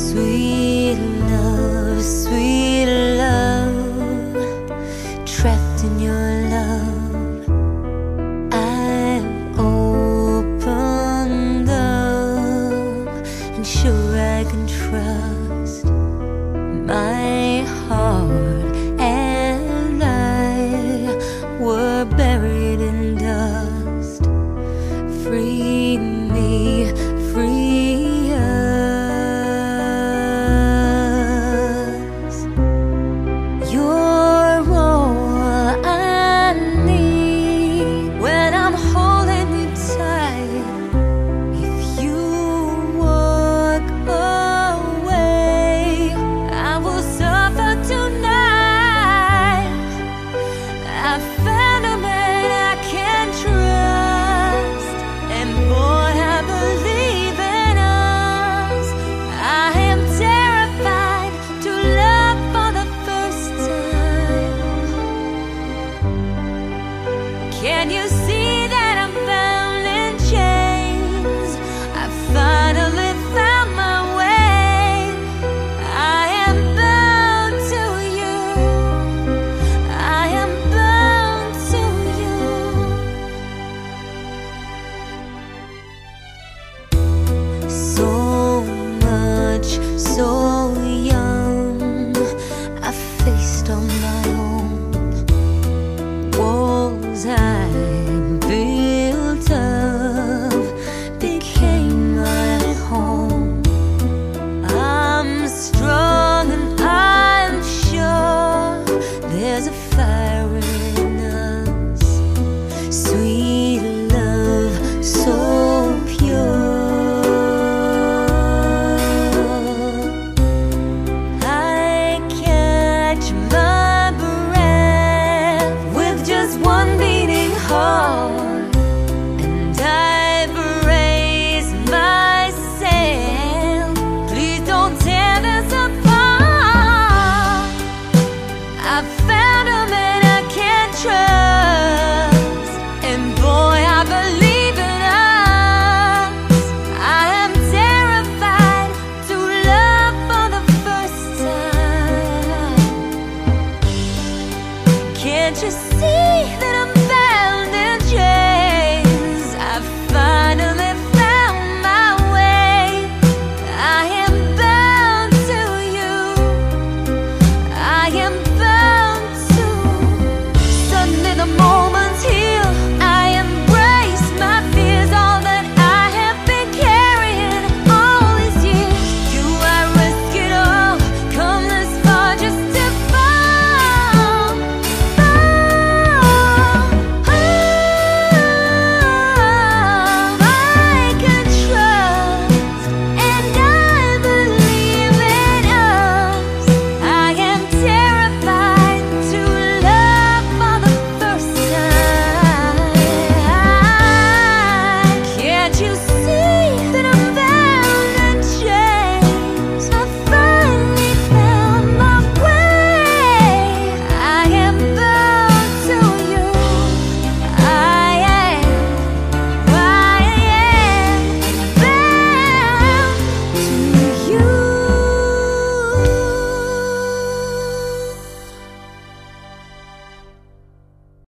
sweet love, trapped in your love. I've opened up, and sure I can trust my heart and I were buried in dust. Free me, free us. You're all I need when I'm holding you tight. If you walk away, I will suffer tonight. I found a man I can trust, and boy, I believe in us. I am terrified to love for the first time. Can you see that I'm bound in chains? I finally found my way. I am bound to you. I am bound to you. So much